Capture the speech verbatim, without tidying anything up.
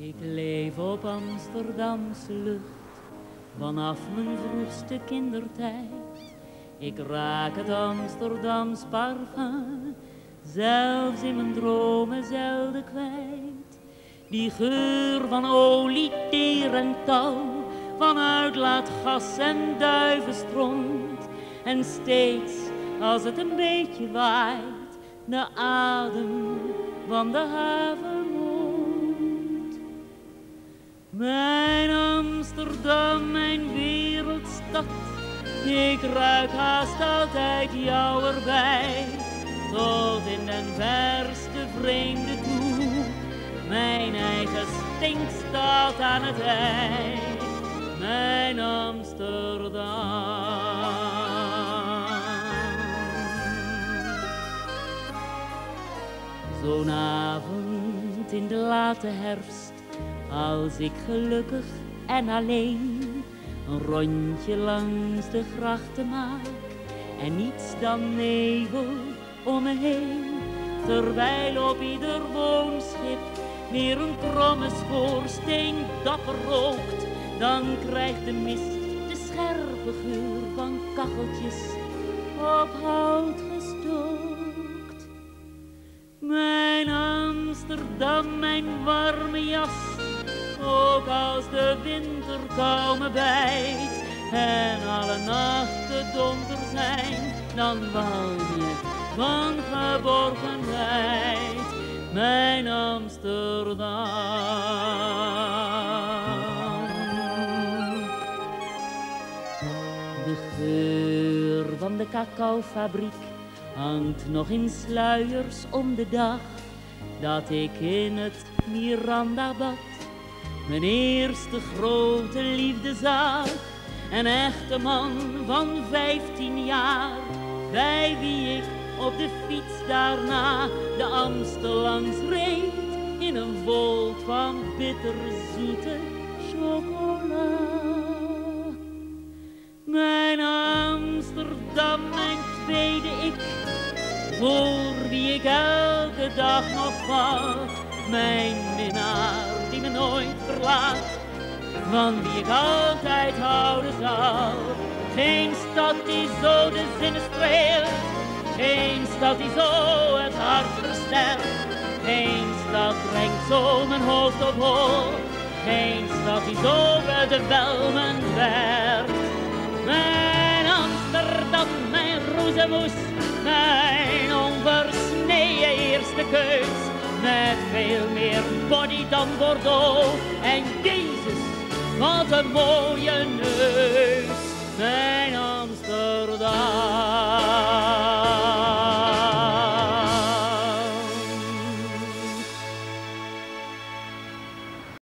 Ik leef op Amsterdamse lucht, vanaf mijn vroegste kindertijd. Ik raak het Amsterdams parfum, zelfs in mijn dromen zelden kwijt. Die geur van olie, teer en touw, van uitlaatgas en duivenstront. En steeds als het een beetje waait, de adem van de havermond. Mijn Amsterdam, mijn wereldstad, ik ruik haast altijd jou erbij. Tot in den verste vreemde toe, mijn eigen stinkstad aan het ei. Mijn Amsterdam. Zo'n avond in de late herfst, als ik gelukkig en alleen een rondje langs de grachten maak en niets dan nevel om me heen. Terwijl op ieder woonschip weer een kromme schoorsteen dapper rookt, dan krijgt de mist de scherpe geur van kacheltjes op hout gestookt. Mijn Amsterdam, mijn warme jas, ook als de winterkou me bijt en alle nachten donker zijn, dan walm je van geborgenheid. Mijn Amsterdam. De geur van de cacaofabriek hangt nog in sluiers om de dag dat ik in het Mirandabad mijn eerste grote liefde zag. Een echte man van vijftien jaar, bij wie ik op de fiets daarna de Amstel langs reed in een volt van bitterzoete chocola. Mijn Amsterdam, mijn tweede ik, voor wie ik elke dag nog val. Mijn minnaar die me nooit verlaat, van wie ik altijd houden zal. Geen stad die zo de zinnen streelt, geen stad die zo het hart verstelt. Geen stad brengt zo mijn hoofd op hol, geen stad die zo bedwelmend werkt. Mijn Amsterdam, mijn roezemoes, mijn onversneden eerste keus, met veel meer body dan Bordeaux. En Jezus, wat een mooie neus. Mijn